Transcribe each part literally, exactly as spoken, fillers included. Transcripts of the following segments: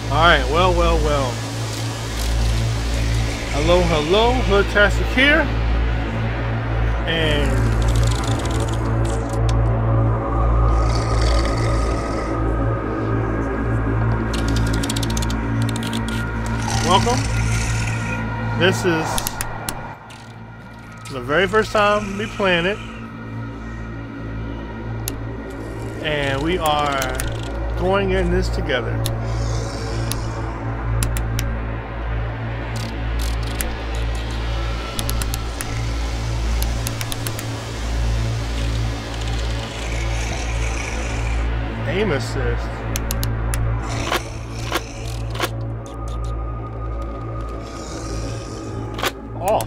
Alright, well, well, well. Hello, hello, Hoodtastic here. And welcome. This is the very first time me playing it. And we are going in this together. Aim assist. Off.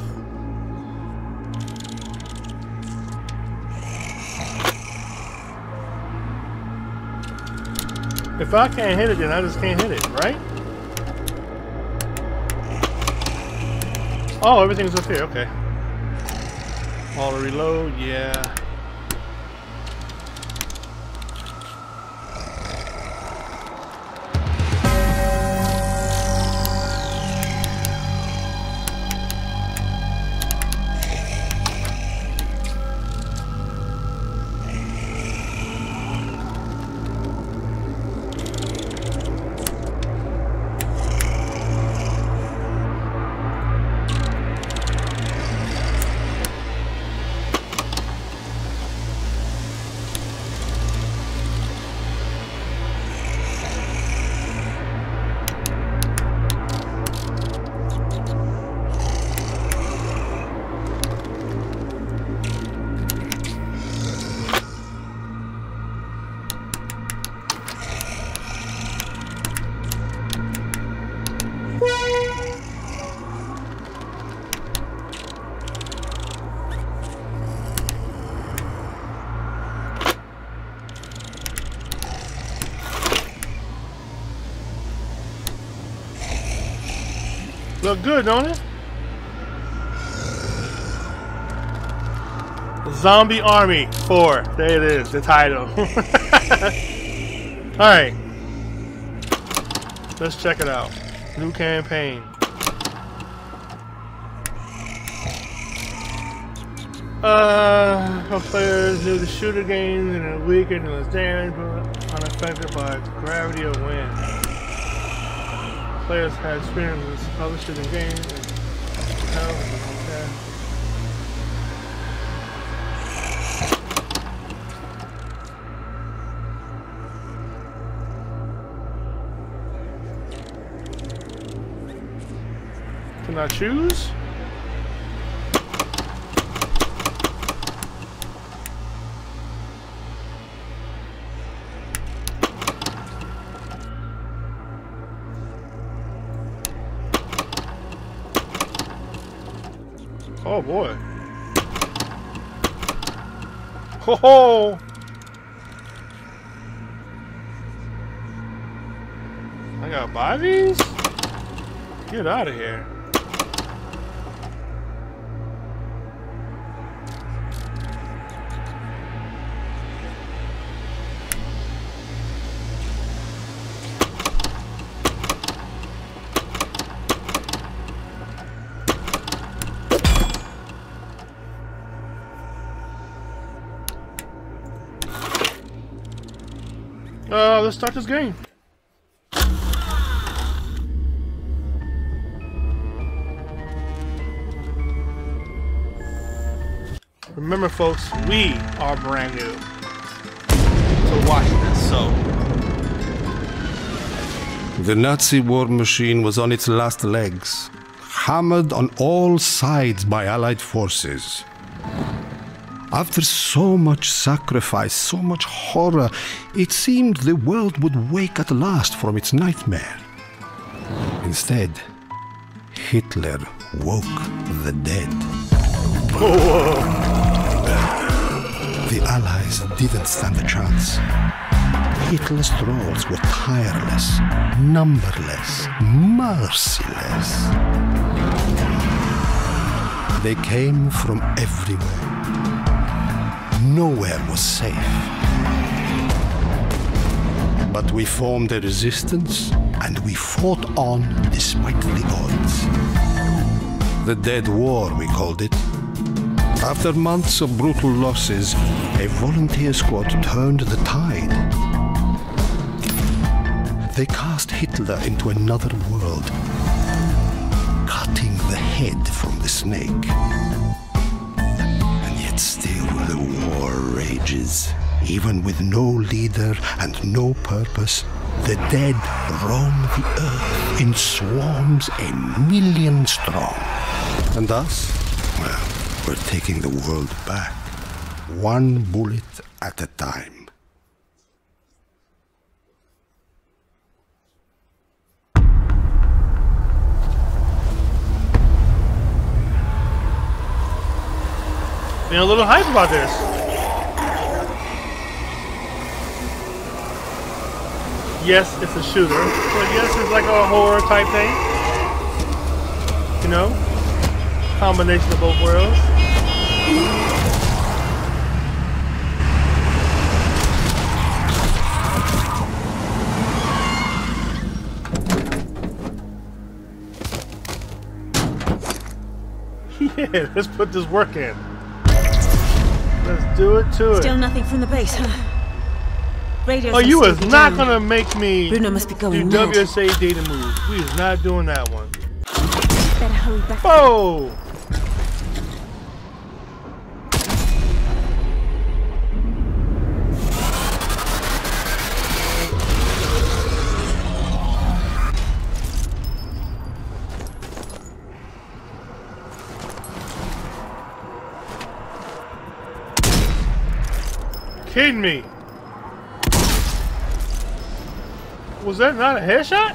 If I can't hit it, then I just can't hit it, right? Oh, everything's up here, okay. All to reload, yeah. Look good, don't it? Zombie Army four. There it is, the title. Alright. Let's check it out. New campaign. Uh, our players do the shooter games and are weakened and less damage, but unaffected by gravity or wind. Players had experience with other shooting games and health and can I choose? Oh boy. Ho ho! I gotta buy these? Get out of here. Uh, let's start this game. Remember, folks, we are brand new to watch this, so. The Nazi war machine was on its last legs, hammered on all sides by Allied forces. After so much sacrifice, so much horror, it seemed the world would wake at last from its nightmare. Instead, Hitler woke the dead. The Allies didn't stand a chance. Hitler's trolls were tireless, numberless, merciless. They came from everywhere. Nowhere was safe. But we formed a resistance, and we fought on despite the odds. The Dead War, we called it. After months of brutal losses, a volunteer squad turned the tide. They cast Hitler into another world, cutting the head from the snake. And yet still the war rages. Even with no leader and no purpose, the dead roam the earth in swarms a million strong. And us? Well, we're taking the world back, one bullet at a time. Being a little hype about this. Yes, it's a shooter, but yes, it's like a horror type thing. You know? Combination of both worlds. Yeah, let's put this work in. Let's do it to it. Still nothing from the base, huh? Radio oh, you was not down. gonna make me Bruno must be going do mad. W S A data move. We is not doing that one. Better hurry back. Oh! Kidding me? Was that not a headshot?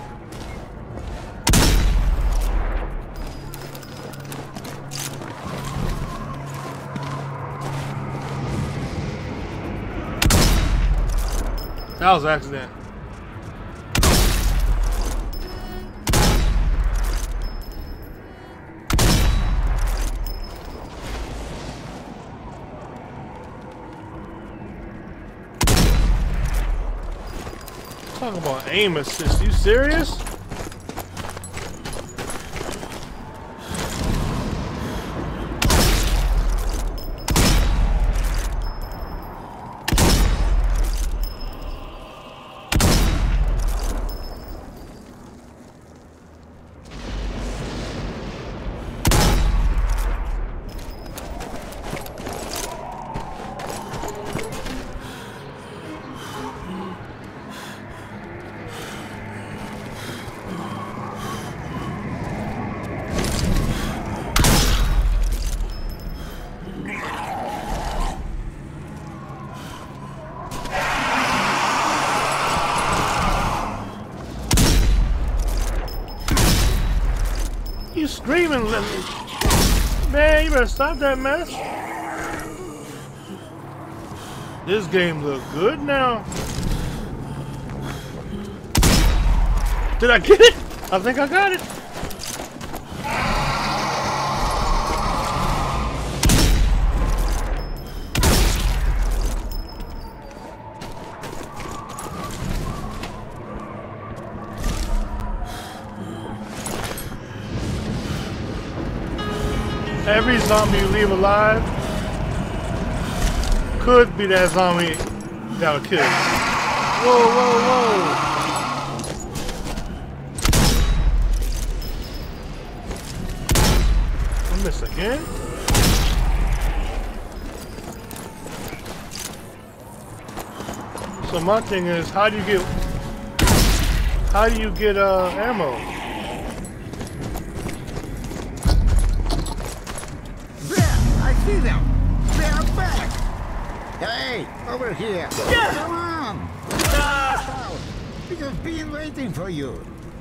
That was an accident. Talk about aim assist. You serious? You screaming, man, you better stop that mess. This game look good now. Did I get it? I think I got it. Every zombie you leave alive could be that zombie that'll kill you. Whoa, whoa, whoa. I missed again. So my thing is, how do you get, how do you get uh, ammo? See them! They are back! Hey, over here! Yeah. Come on! Ah. We have been waiting for you!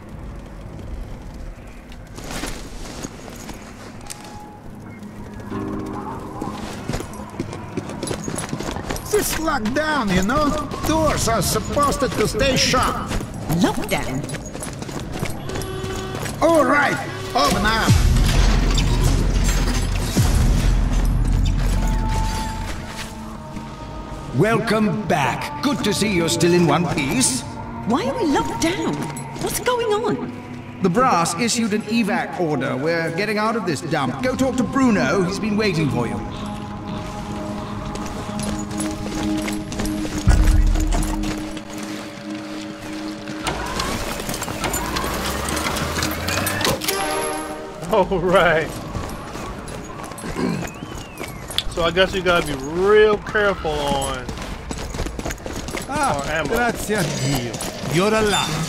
It's locked down, you know? Doors are supposed to stay shut! Lockdown? Alright! Open up! Welcome back. Good to see you're still in one piece. Why are we locked down? What's going on? The brass issued an evac order. We're getting out of this dump. Go talk to Bruno. He's been waiting for you. Oh, right. So I guess you gotta be real careful on Ah, our ammo. grazie a Dio. You're alive.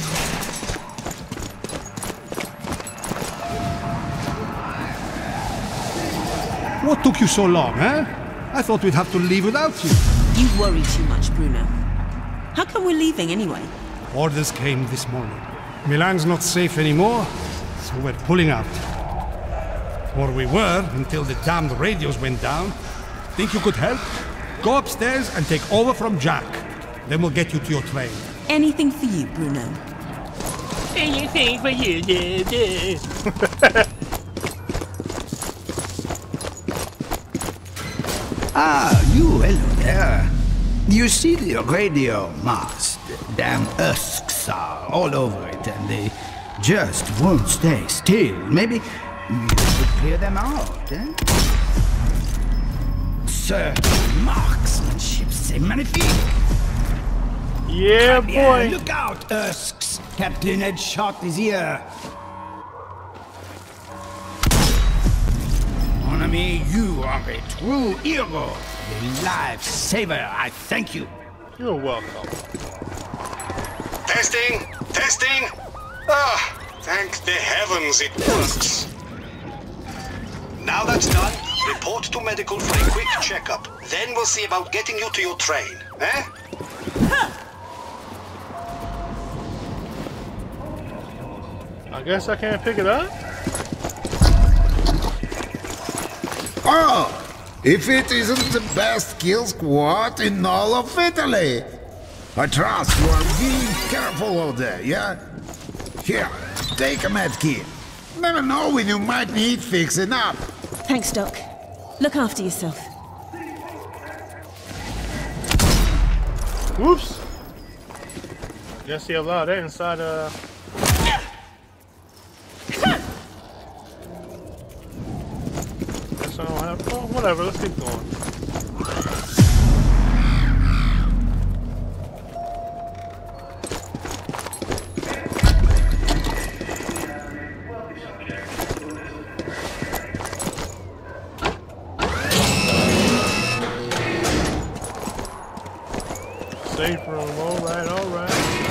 What took you so long, eh? I thought we'd have to leave without you. You worry too much, Bruno. How come we're leaving anyway? Orders came this morning. Milan's not safe anymore, so we're pulling out. Or we were, until the damned radios went down. Think you could help? Go upstairs and take over from Jack. Then we'll get you to your train. Anything for you, Bruno. Anything for you, yeah, yeah. Ah, you, hello there. You see the radio mast? Damn husks are all over it, and they just won't stay still. Maybe you could clear them out, eh? Sir, marksmanship, c'est magnifique. Yeah, boy. Look out, husks. Captain had shot his ear. Mon ami, you are a true hero. A lifesaver, I thank you. You're welcome. Testing! Testing! Ah, thank the heavens it works. Now that's done, report to medical for a quick checkup. Then we'll see about getting you to your train, eh? I guess I can't pick it up. Oh, if it isn't the best kill squad in all of Italy. I trust you are being careful out there, yeah? Here, take a med kit. Never know when you might need fixing up. Thanks, Doc. Look after yourself. Whoops. Guess he allowed that inside, uh... Guess I don't have... Oh, whatever, let's keep going. Safe room, alright, alright.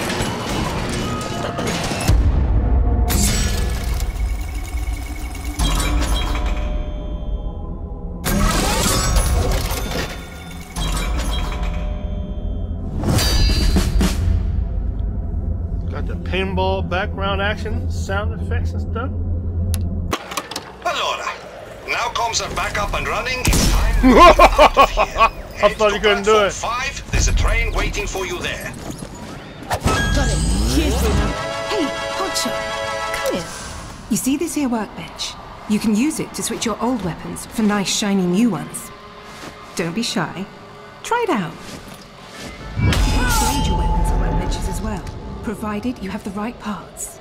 Got the pinball background action, sound effects and stuff. Allora, now comms are back up and running. It's time to get out of here. I thought you couldn't do it. Five, there's a train waiting for you there. Got it. Cheers, Bruno. Hey, Hotshot, come here. You see this here workbench? You can use it to switch your old weapons for nice, shiny new ones. Don't be shy. Try it out. You can upgrade your weapons on workbenches as well, provided you have the right parts.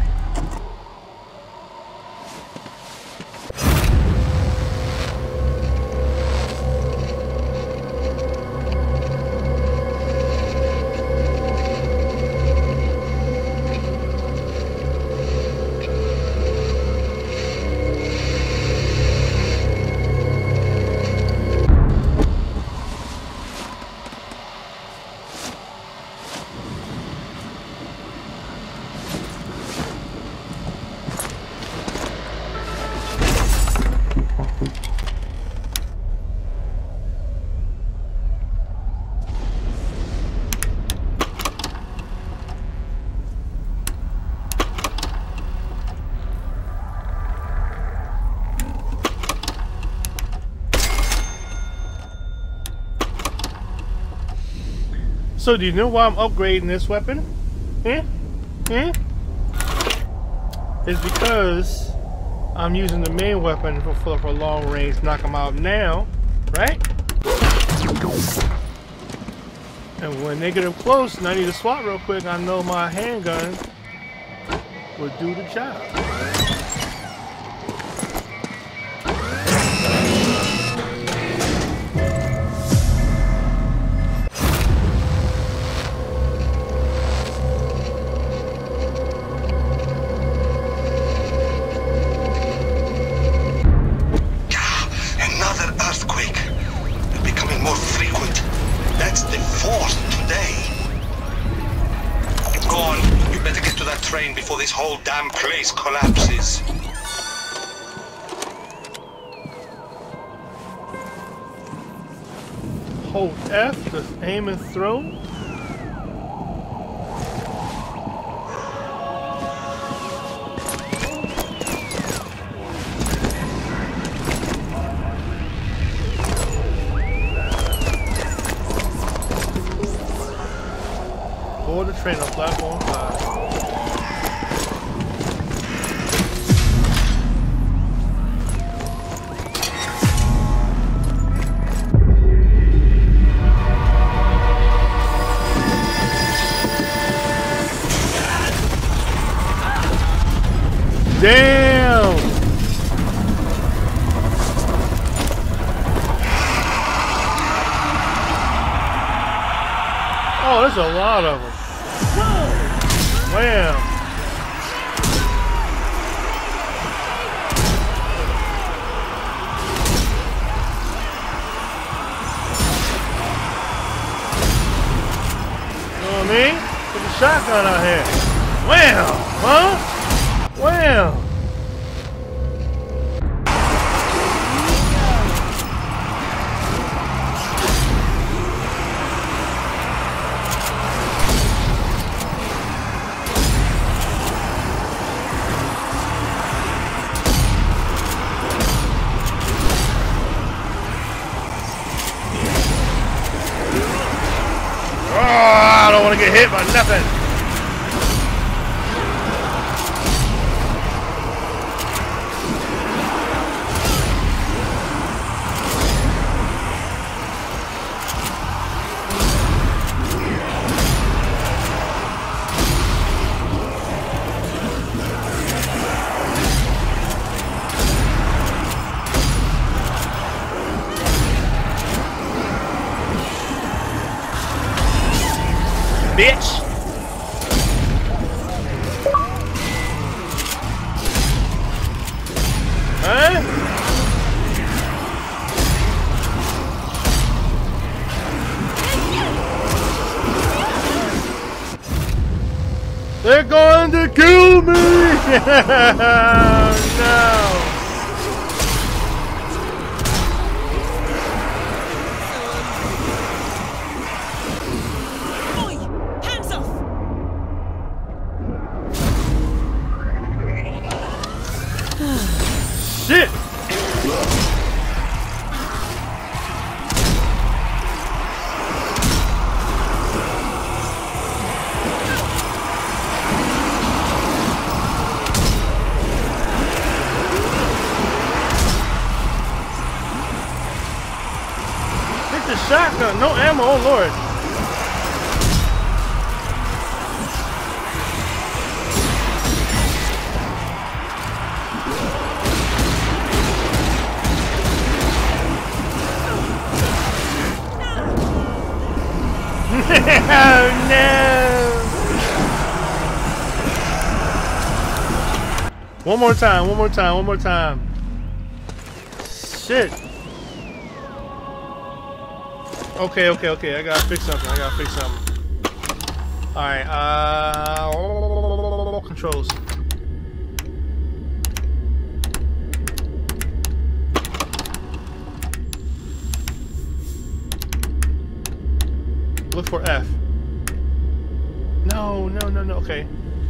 So do you know why I'm upgrading this weapon? Hmm? Hmm? It's because I'm using the main weapon for, for, for long range, knock them out now, right? And when they get up close and I need to swap real quick, I know my handgun will do the job. Another earthquake. They're becoming more frequent. That's the fourth today. Go on. You better get to that train before this whole damn place collapses. Hold F to aim and throw. Board the train on platform five. Damn! Oh, there's a lot of them. Wham! You know what I mean? Put the shotgun out here. Wham! Huh? Wham! Oh, I don't want to get hit by nothing. Bitch! Huh? They're going to kill me! No! Shit! Take the shotgun, no ammo, oh lord. Oh no! One more time, one more time, one more time. Shit. Okay, okay, okay. I gotta fix something. I gotta fix something. Alright, uh. Controls. Look for F. No, no, no, no. Okay.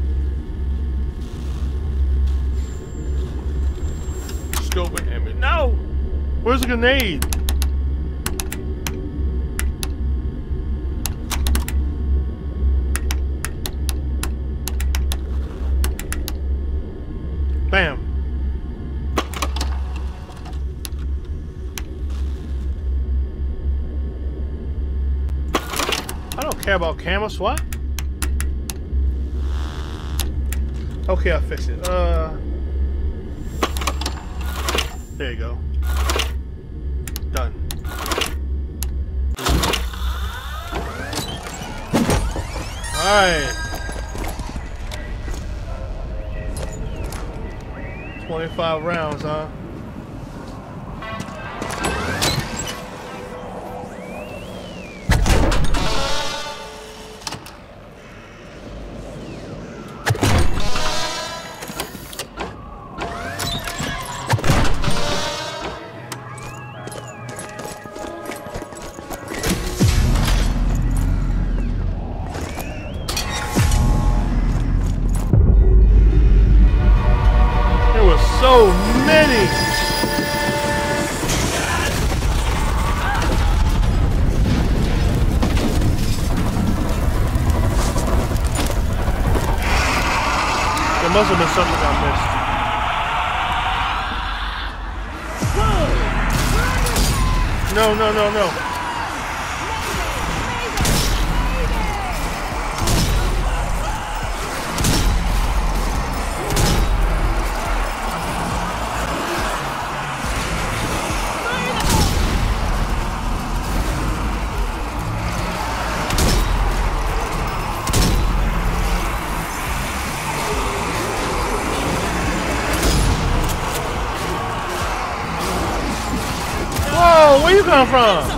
Scope and image. No! Where's the grenade? Bam. I care about camera swap? Okay, I'll fix it. Uh, there you go. Done. Alright. twenty-five rounds, huh? So many! There must have been something I missed. No, no, no, no. Whoa, where you come from?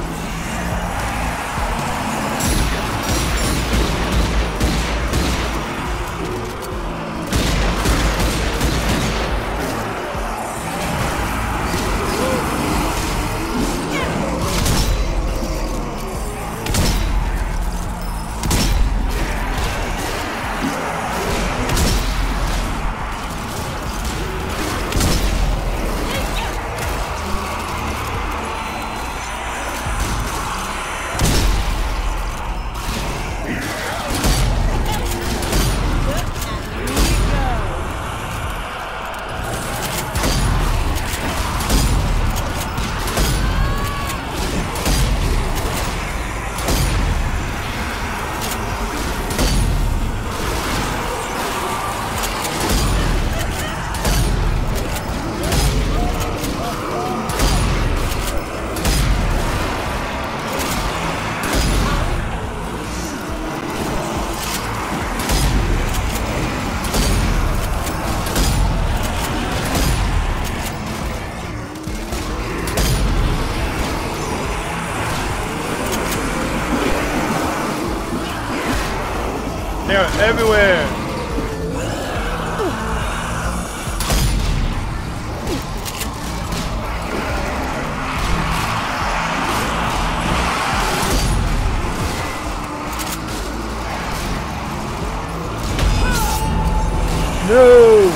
They're everywhere. No.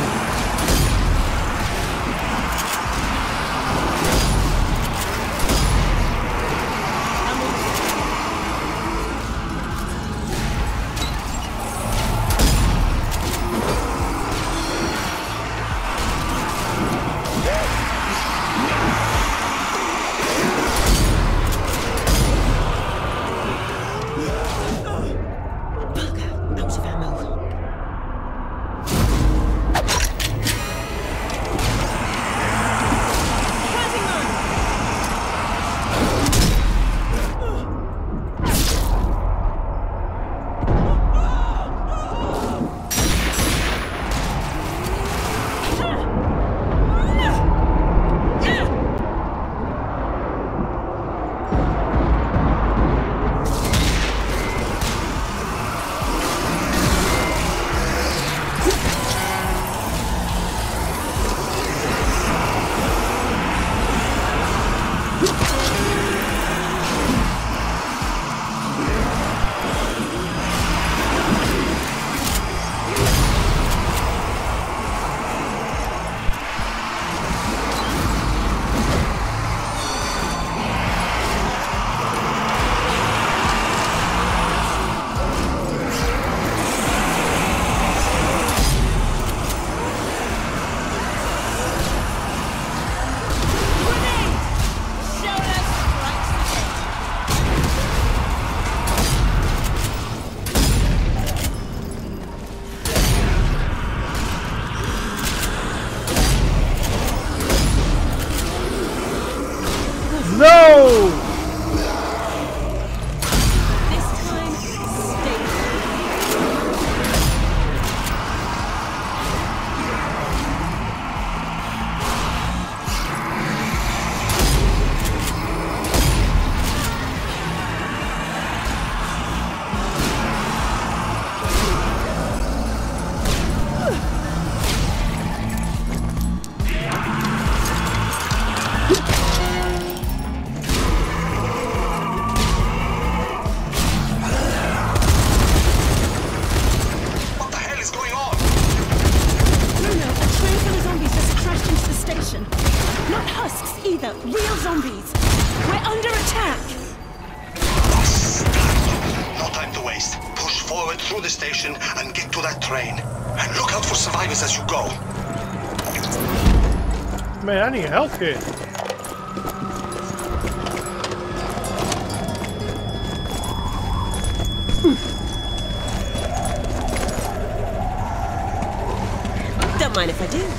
station. Not husks either, real zombies. We're under attack. No time to waste. Push forward through the station and get to that train. And look out for survivors as you go. Man, I need help here. Don't mind if I do.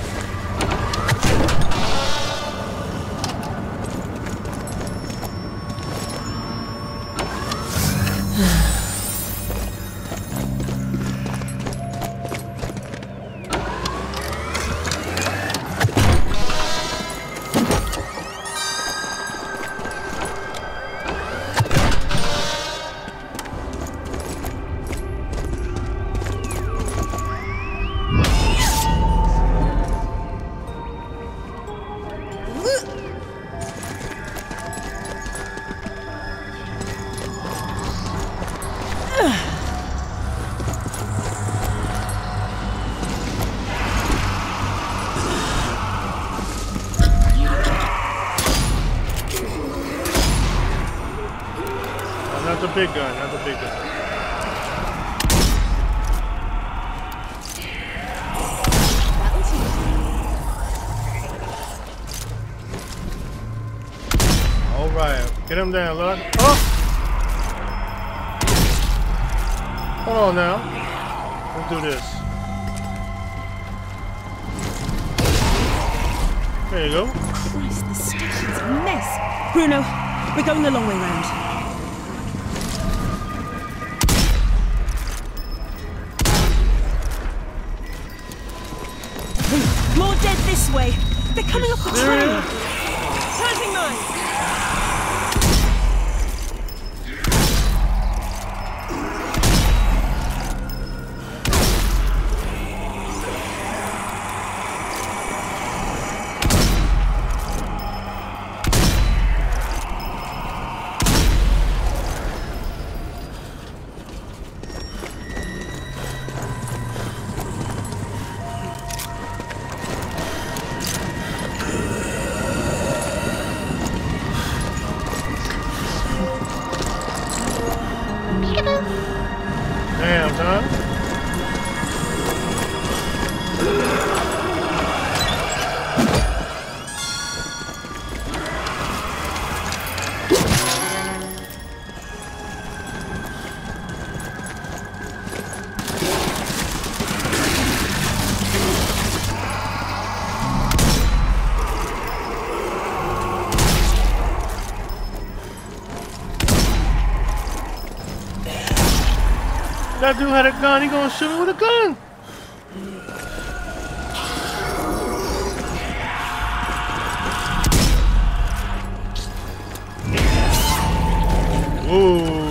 Not the big gun, not the big gun. Alright, get him down, look. Oh! Hold on now. Let's do this. There you go. Christ, the station's a mess. Bruno, we're going the long way round. More dead this way. They're coming off the train. Planting mine. Damn, son. That dude had a gun, he gonna shoot me with a gun! Ooh.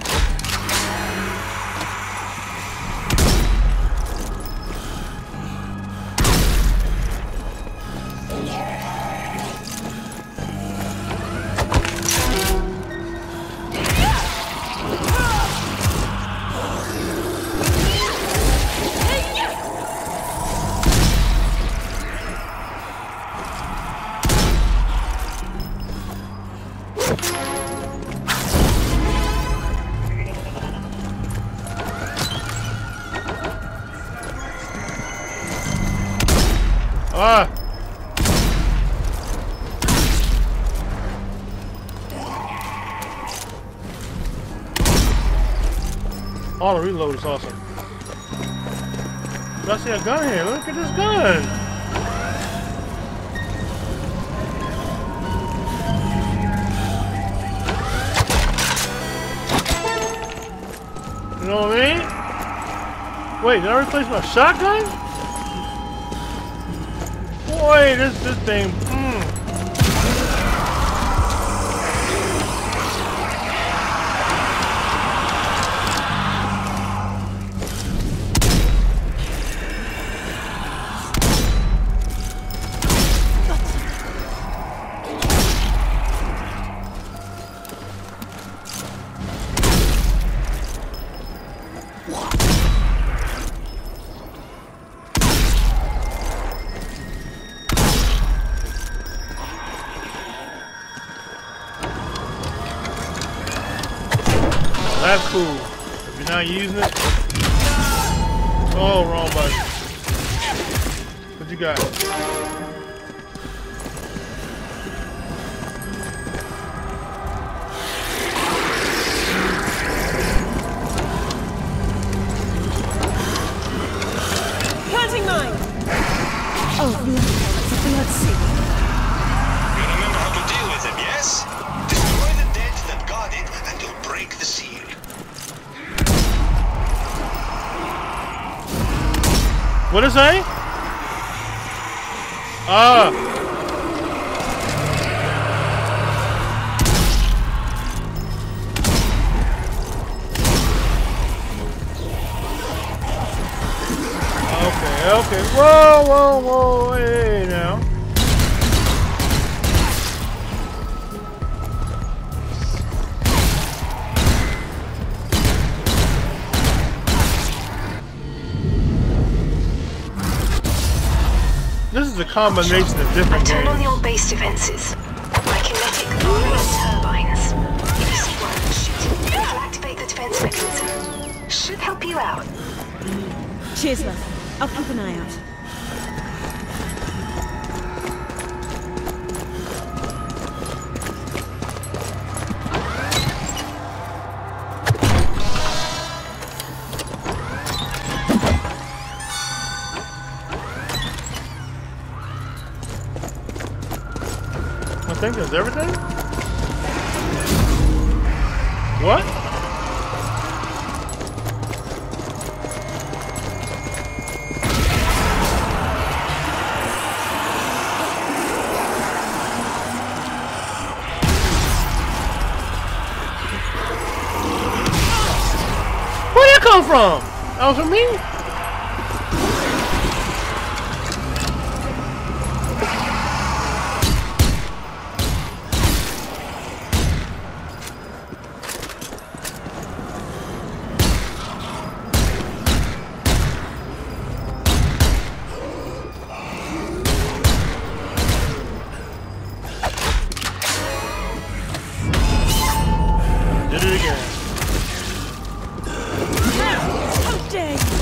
Ah! Oh, the reload is awesome. I see a gun here. Look at this gun. You know what I mean? Wait, did I replace my shotgun? Boy, this this thing. Mm. that's cool. If you're not using it. Oh, wrong button. What you got? Planting mine! Oh, bloody hell, it's a blood sea. You remember how to deal with them, yes? Destroy the dead that guard it, and you'll break the seal. What did it say? Ah! Okay, okay. Whoa, whoa, whoa, hey now. This is a combination of different Turn on games. your base defenses. My kinetic armor turbines. If you see one shooting, it'll activate the defense mechanism. Should help you out. Cheers, love. I'll keep an eye out. I think that's everything? What? Where'd that come from? That was from me? Did it again. How dare you!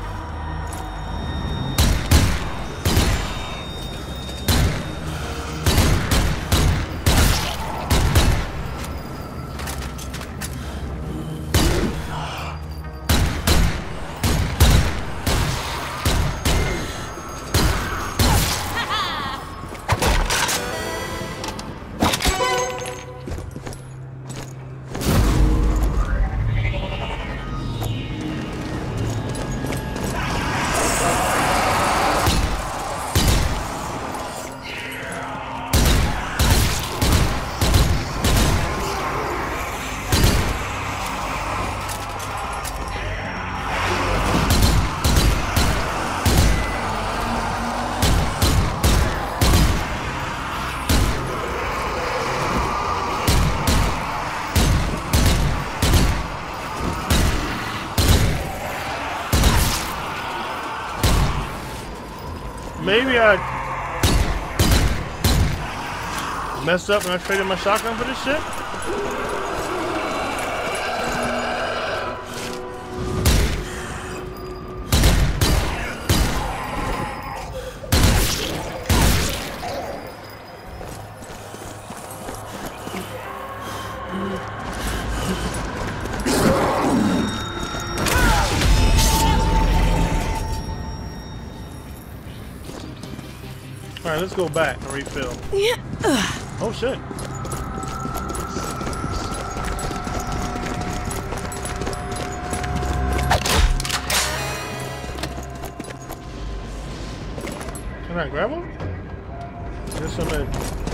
Maybe I messed up and I traded my shotgun for this shit? Alright, let's go back and refill. Yeah. Oh shit. Can I grab them? There's some in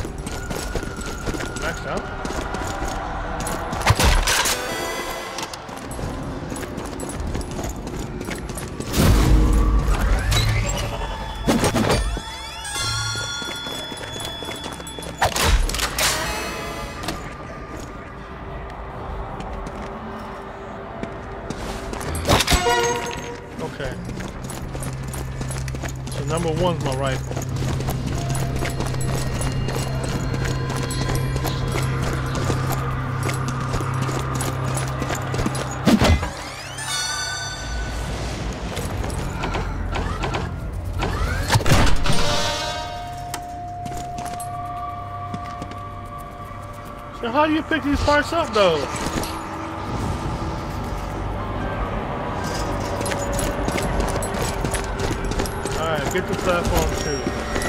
maxed out. Okay. So number one's my rifle. So how do you pick these parts up though? Alright, get the platform too.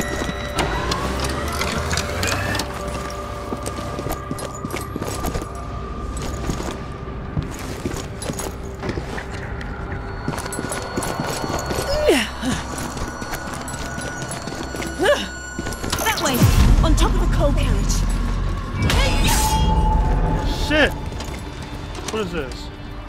That way, on top of the coal carriage. Shit! What is this?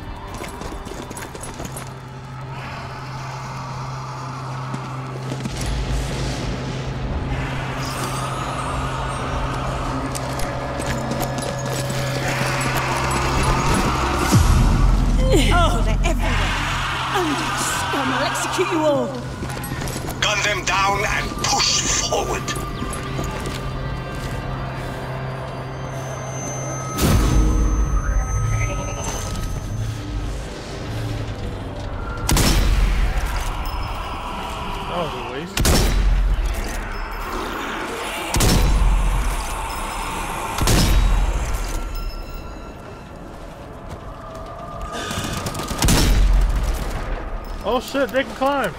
Oh, they're everywhere. Undine scum, I'll execute you all. Gun them down and push forward. That was a waste. Oh shit, they can climb.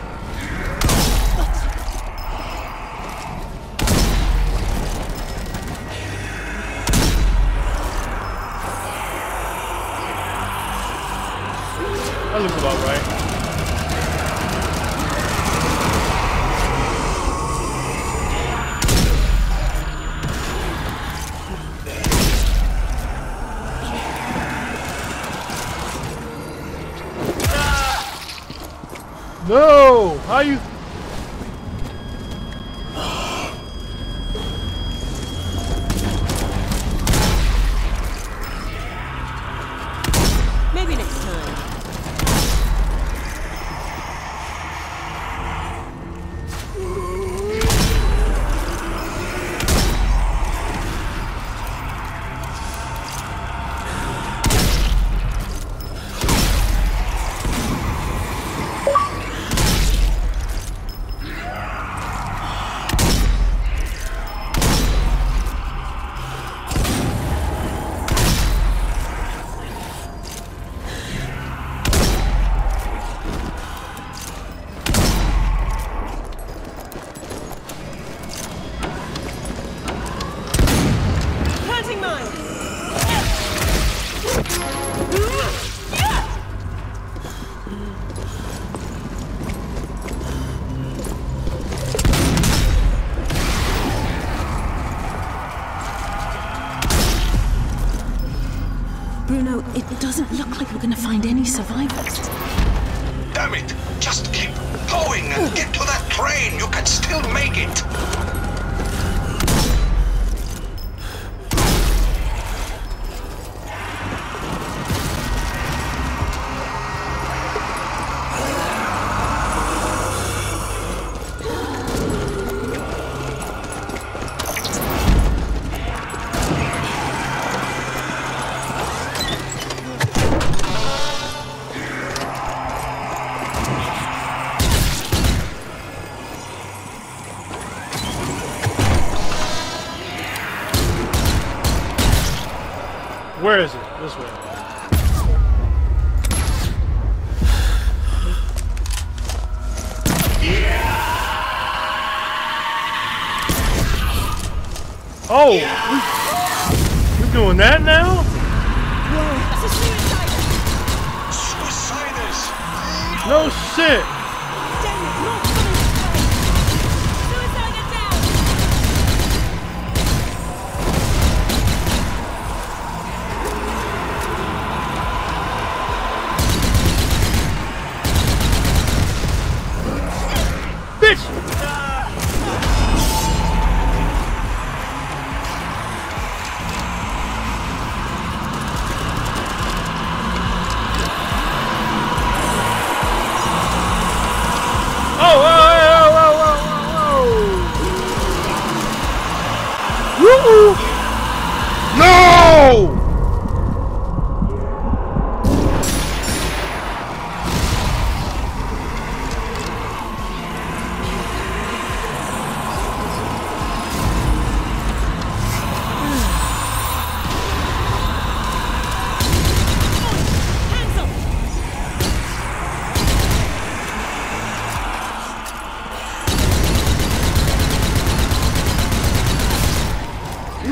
That looks about right. No! How you... Maybe next time. Planting mine. Bruno, it doesn't look like we're gonna find any survivors. Damn it! Just keep going and get to that train. You can still make it. Where is it? This way. Oh! We, we're doing that now? Whoa, it's a suicide. Suiciders! No shit! Damn it, not coming this way. Suicide down. Bitch!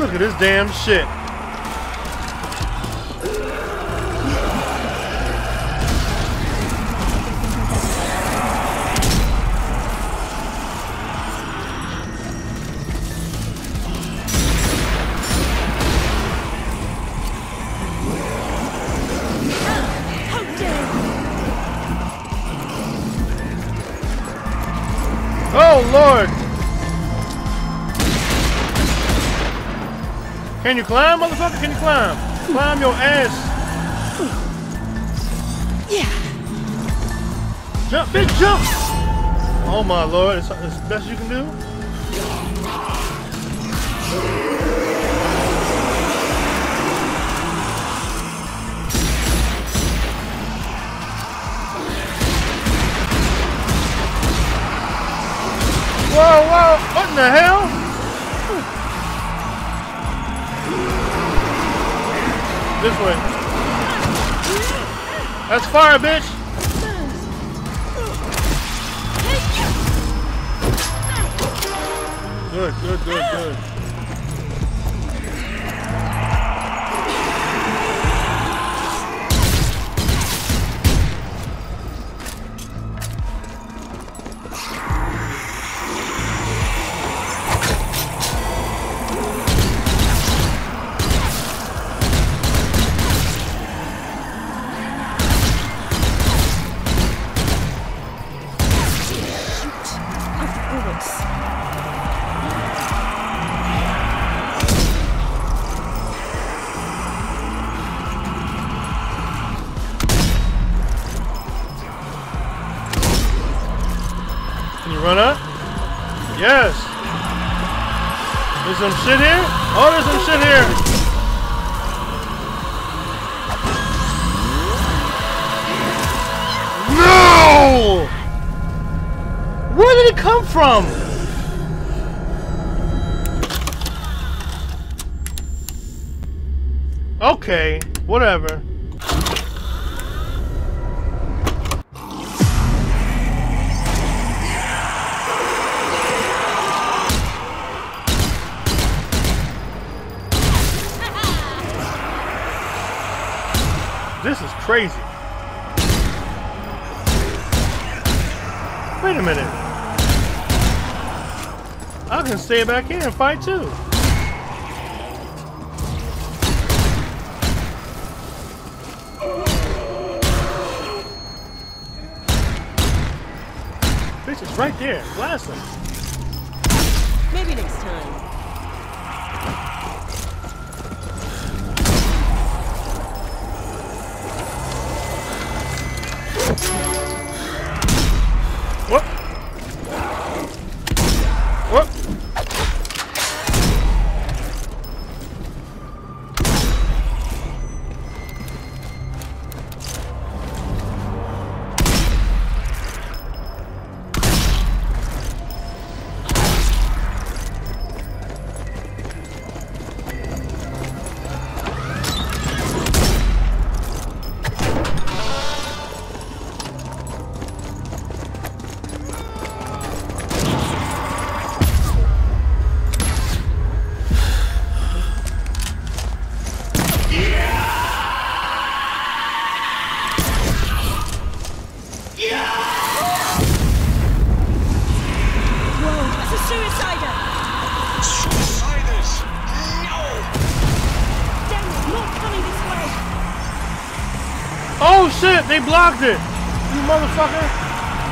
Look at this damn shit. Oh Lord! Can you climb, motherfucker? Can you climb? Climb your ass! Yeah. Jump, bitch, jump! Oh my Lord, it's, it's the best you can do? Whoa, whoa, what in the hell? This way. That's fire, bitch. Good, good, good, good. Run up? Yes. There's some shit here? Oh, there's some shit here. No! Where did it come from? Okay, whatever. This is crazy. Wait a minute. I can stay back here and fight too. Bitch is right there. Blast him. Maybe next time. What? What? Oh shit, they blocked it! You motherfucker!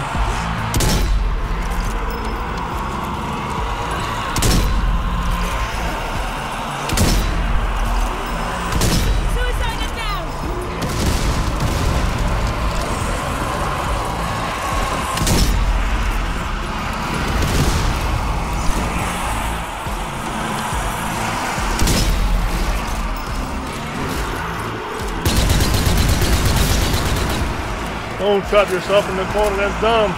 Don't trap yourself in the corner, that's dumb.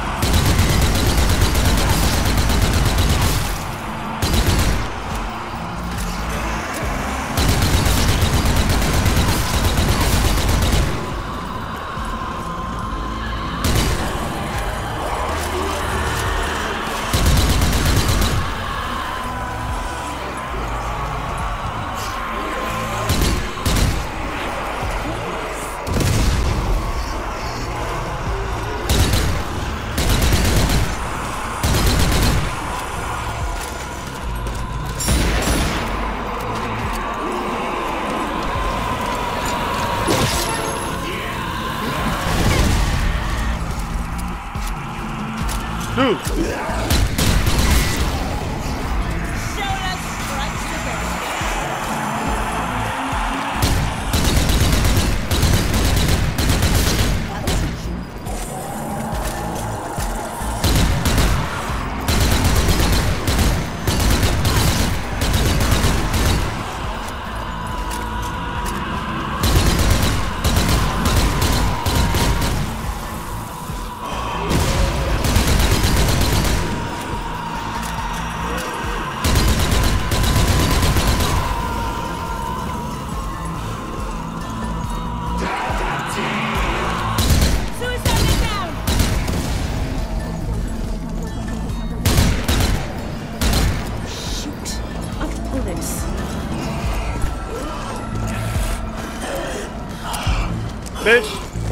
bitch.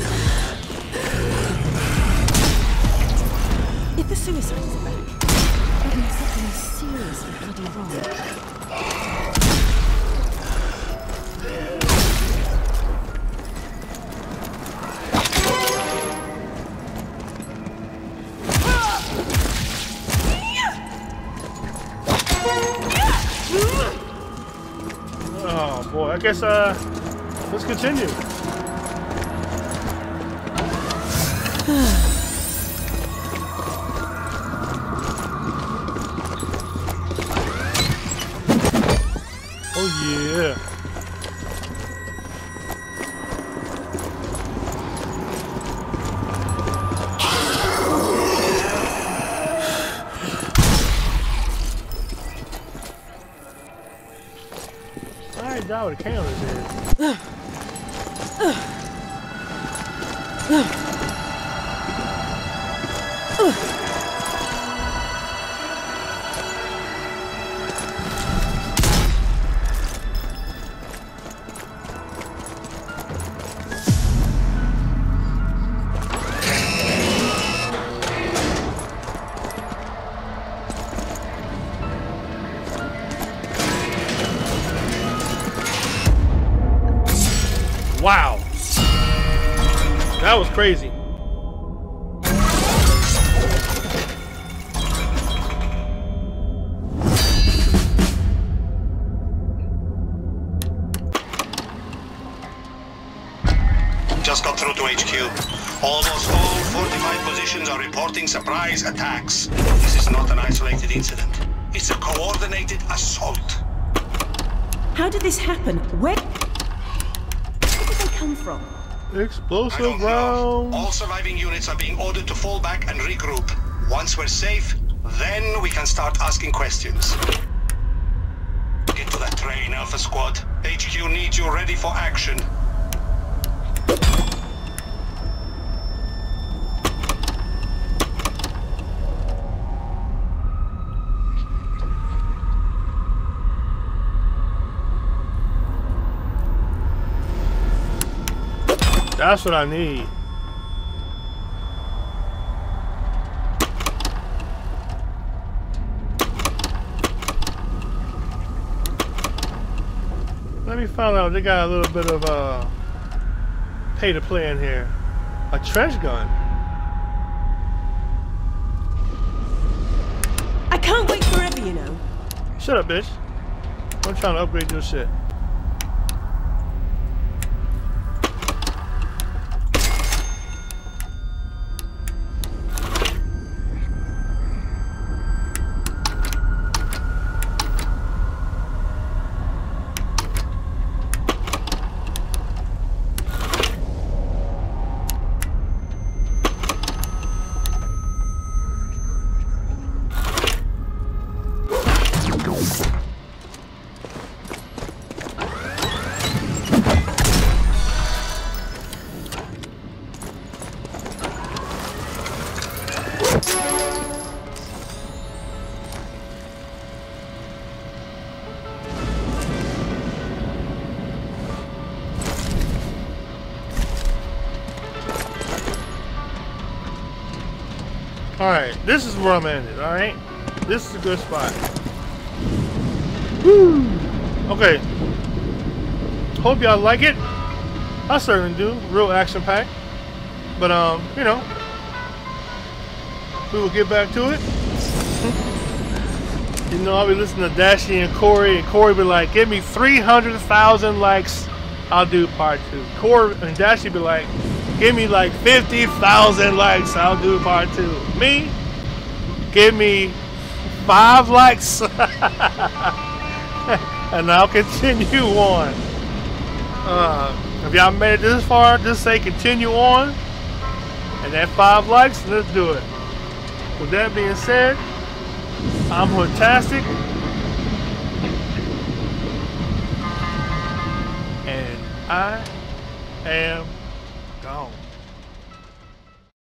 If the suicide is back, that means something is seriously bloody wrong. Oh boy, I guess uh let's continue. Oh yeah. I die with a can on his head. Wow, that was crazy. Just got through to H Q. Almost all fortified positions are reporting surprise attacks. This is not an isolated incident. It's a coordinated assault. How did this happen? Where, where did they come from? I Explosive don't know. rounds. All surviving units are being ordered to fall back and regroup. Once we're safe, then we can start asking questions. Get to that train, Alpha Squad. H Q needs you ready for action. That's what I need. Let me find out. They got a little bit of uh, pay to play in here. A trench gun. I can't wait forever, you know. Shut up, bitch. I'm trying to upgrade your shit. Alright, this is where I'm ended, alright? This is a good spot. Woo! Okay. Hope y'all like it. I certainly do. Real action packed. But, um, you know, we will get back to it. You know, I'll be listening to Dashi and Corey, and Corey be like, give me three hundred thousand likes, I'll do part two. Corey and Dashi be like, give me like fifty thousand likes, I'll do part two. Me, give me five likes, and I'll continue on. Uh, if y'all made it this far, just say continue on, and that five likes, let's do it. With that being said, I'm Hoodtastic, and I am gone.